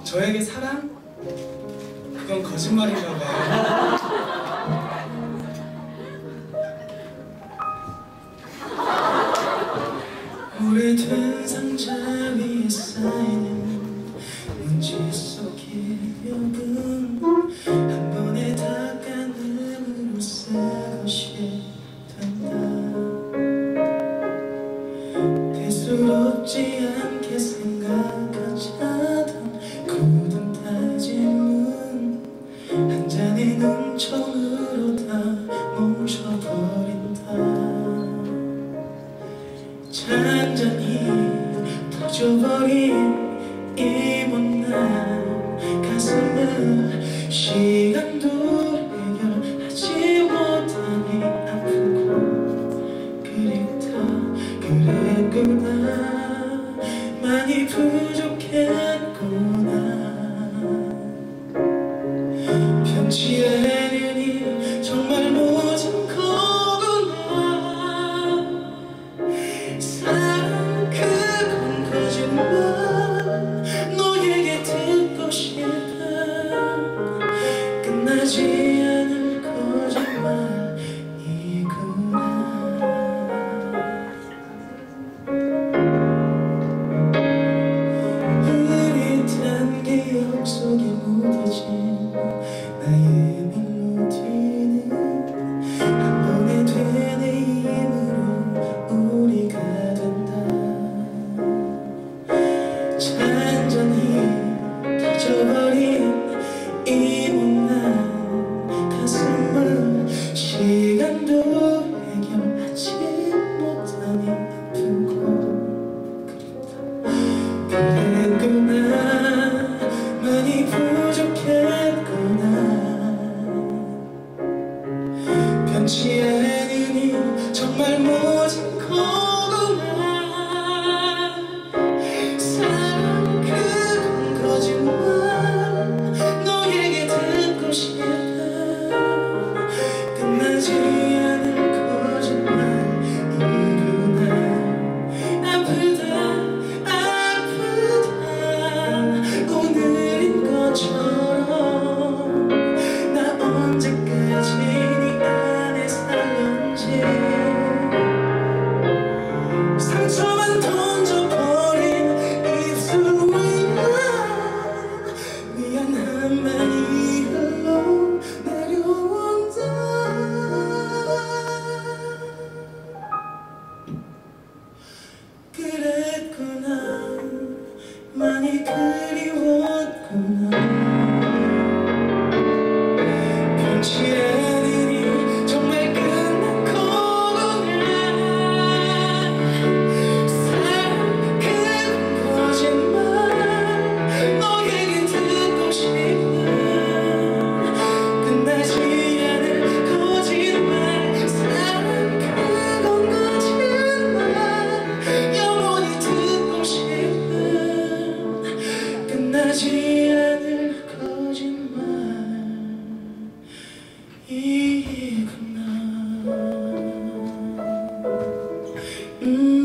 저에게 사랑? 그건 거짓말인가 봐요. 오래된 상자 위에 쌓이는 먼지 속 기억은 한 번에 닦아내므로 새것이 된다. 대수롭지 않게 생각하자던 굳은 다짐은 한 잔의 눈총으로 다 멈춰버린다. 잔잔히 터져버린 이 못난 가슴을 시간도 해결하지 못하니 아프고 그랬구나. 많이 부족했구나. 편치 않으니 정말 모진 거구나. 사랑 그건 거짓말. 너에게 듣고 싶은 끝나지 않을 거짓말이구나. 흐릿한 기억 속에 묻어진 나의 멜로디는 한 번에 되뇌 힘으로 우리가 된다. 잔잔히 터져버린 이 못난 가슴을 시간도 해결하지 못하니 아프고 그랬구나. 많이 부족했구나. 변치 않으니 정말 모진 거구나. 사랑 그건 거짓말. 너에게 듣고 싶은 끝나지 않을 거짓말이구나. 아프다 오늘인 것처럼 나 언제까지 네 안에 살는지. 상처만 던져버린 입술 위에 미안함만이 흘러 내려온다. 그랬구나. 많이 그리웠구나. 변치 않으니 정말 끝난 거구나. 사랑 그건 거짓말. 너에게 듣고 싶은 끝나지 않을 거짓말. 사랑 그건 거짓말. 영원히 듣고 싶은 끝나지 않을 거짓말이구나.